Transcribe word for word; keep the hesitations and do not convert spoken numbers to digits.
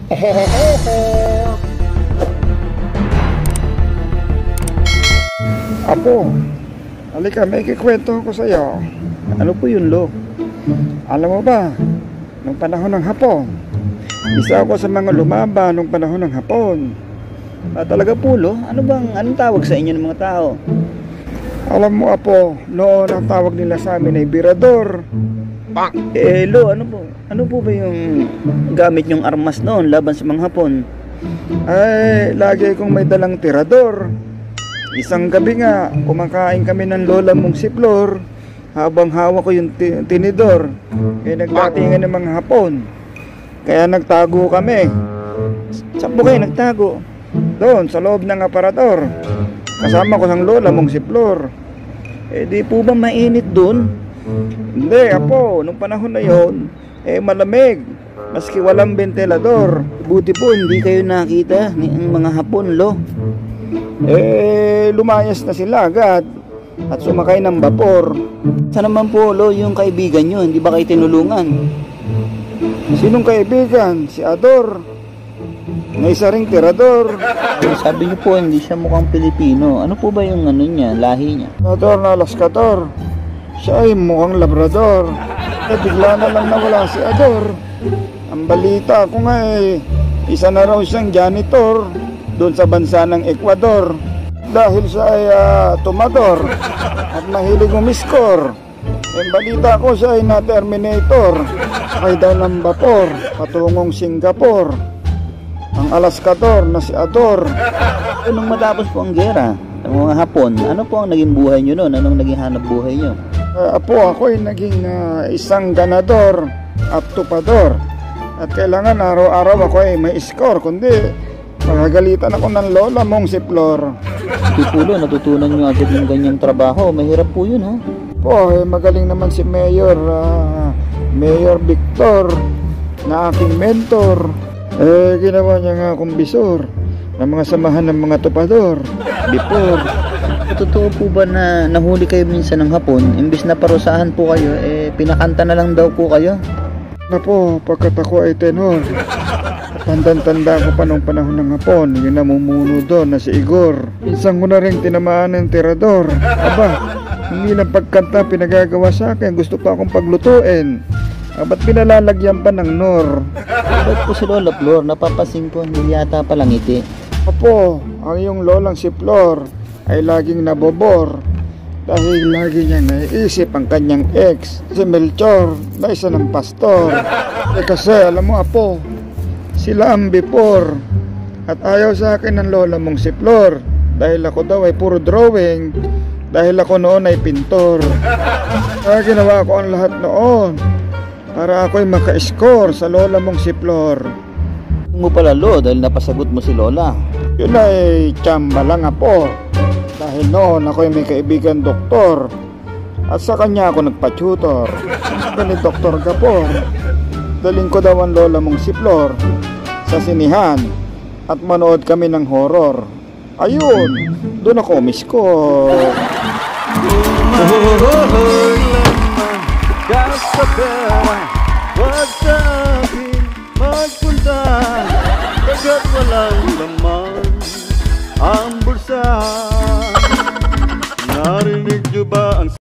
Apo, halika, may kikwento ko sa iyo. Ano po yun, Lo? Alam mo ba, nung panahon ng Hapon, isa ako sa mga lumaban nung panahon ng Hapon. Ah, talaga po, Lo? Ano bang, anong tawag sa inyo ng mga tao? Alam mo, Apo, noon ang tawag nila sa amin ay birador. Eh, Lo, ano po? Ano po ba yung gamit nyong armas noon laban sa mga Hapon? Ay, lagi kong may dalang tirador. Isang gabi nga, kumakain kami ng lola mong si Flor. Habang hawak ko yung tinidor, eh nagdatingan ng mga Hapon. Kaya nagtago kami. Saan po kayo nagtago? Doon, sa loob ng aparador. Kasama ko ng lola mong si Flor. Eh, di po ba mainit doon? Hindi, Apo, nung panahon na yon, eh malamig. Maski walang ventilador. Buti po, hindi kayo nakita ng mga Hapon, Lo. Eh, lumayas na sila agad at sumakay ng vapor. Saan naman po, Lo, yung kaibigan nyo? Hindi ba kayo tinulungan? Sinong kaibigan? Si Ador, na isa ring tirador. Eh, sabi niyo po, hindi siya mukhang Pilipino. Ano po ba yung ano niya, lahi niya? Ador na Laskator. Siya ay mukhang Labrador. Eh, bigla na lang nawala si Ador. Ang balita ko nga eh, isa na raw siyang janitor doon sa bansa ng Ecuador. Dahil siya ay uh, tumador at mahilig umiskor. Ang balita ko siya ay na-terminator. Sakay daw ng vapor patungong Singapore. Ang alaskador na si Ador. So, nung matapos po ang gera ng mga Hapon, ano po ang naging buhay nyo noon? Anong naging hanap buhay nyo? Uh, apo, ako ay naging uh, isang ganador at tupador. At kailangan araw-araw ako ay may score, kundi magagalitan ako ng lola mong si Flor. Pipulo, natutunan nyo agad yung ganyang trabaho. Mahirap po yun, ha? Po, eh, magaling naman si Mayor uh, Mayor Victor na aking mentor. Eh, ginawa niya nga akong bisor ng mga samahan ng mga tupador. Before, totoo po ba na nahuli kayo minsan ng Hapon? Imbis na parusahan po kayo, eh, pinakanta na lang daw po kayo? Na po, pagkat ako ay tenor. Tandang-tanda ko pa nung panahon ng Hapon, yung namumuno doon na si Igor. Minsan ko na rin tinamaan ng tirador. Aba, hindi lang pagkanta pinagagawa sa akin, gusto pa akong paglutuin. Ah, ba't pinalalagyan pa ng nor? Ba't po si Lola Flor? Napapasin ko, hindi yata palang ngiti. Opo, ang iyong lolang si Flor ay laging nabobor. Dahil lagi niyang naiisip ang kanyang ex, si Melchor, na isa ng pastor. Eh kasi, alam mo, Apo, sila ang before. At ayaw sa akin ng lola mong si Flor. Dahil ako daw ay puro drawing. Dahil ako noon ay pintor. Kaya ginawa ko ang lahat noon para ako'y maka-score sa lola mong si Flor. Mo pala, Lo, dahil napasagot mo si Lola. Yun ay tsamba lang, Apo. Dahil noon ako'y may kaibigan doktor. At sa kanya ako nagpa-tutor. Sabi ni Doktor Gapor, daling ko daw ang lola mong si Flor sa sinihan at manood kami ng horror. Ayun, doon ako umiskor. Gasta pera, wag sa akin magpunta, kagat walang laman ang bulsa. Narinig nyo ba ang